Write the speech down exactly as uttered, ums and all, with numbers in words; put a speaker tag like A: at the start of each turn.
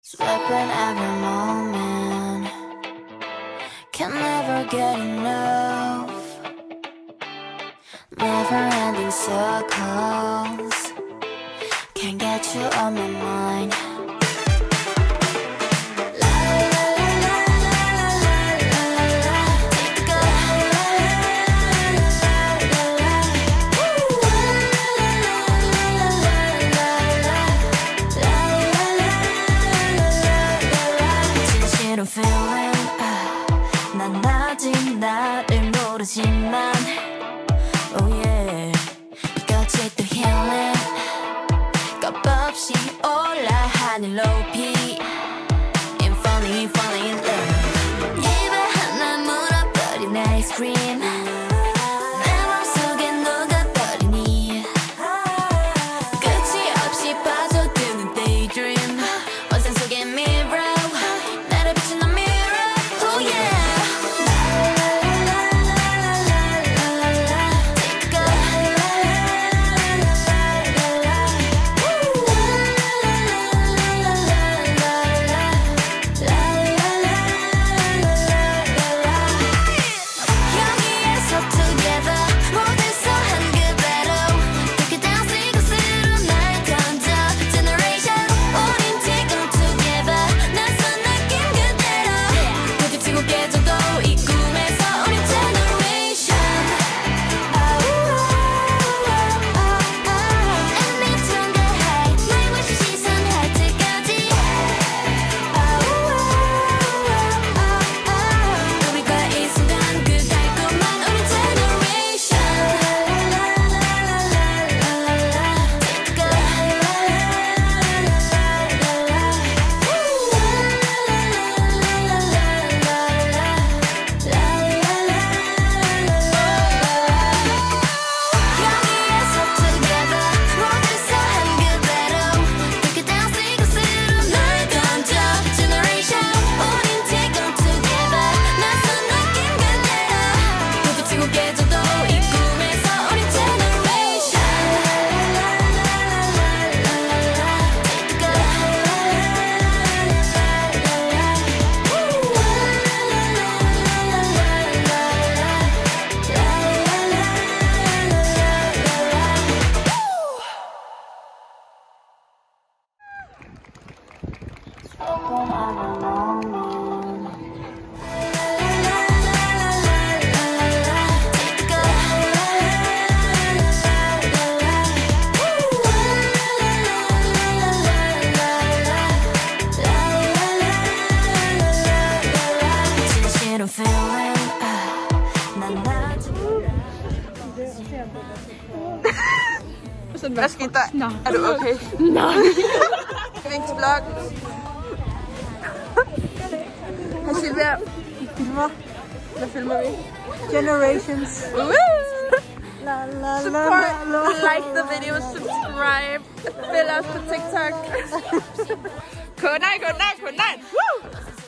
A: Slipping every moment, can never get enough. Never-ending circles, can't get you on my mind. Feeling, 난 아직 나를 모르지만, oh yeah, 끝이 또 healing. 겁없이 올라 하늘 높이, I'm falling, I'm falling in love. 입에 하나 물어버린 아이스크림, 내 맘속에 녹아버리니, 끝이 없이 빠져드는 daydream. 환상 속의 mirror.
B: Hvad skete der? No. Er du okay?
C: Nej.
B: Vinks vlog. Hej Silvia.
C: Filmer.
B: Hvad filmer vi?
C: Generations.
B: Woo!
C: La, la,
B: Support,
C: la, la, la.
B: like the video, subscribe, følg os på TikTok. CODE nine, CODE nine, CODE nine. Woo!